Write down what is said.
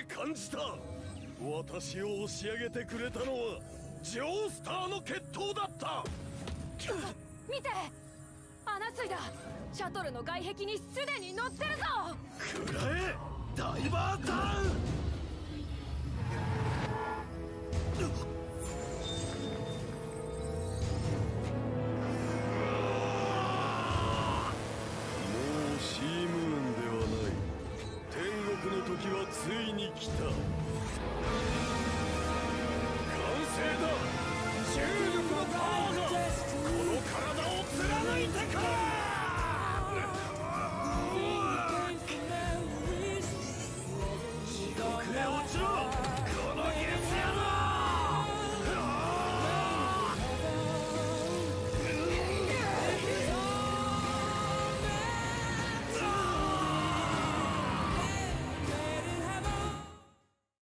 で感じた。私を押し上げてくれたのはジョースターの決闘だった。 見て、穴水だ。シャトルの外壁にすでに乗ってるぞ。 くらえダイバーターン。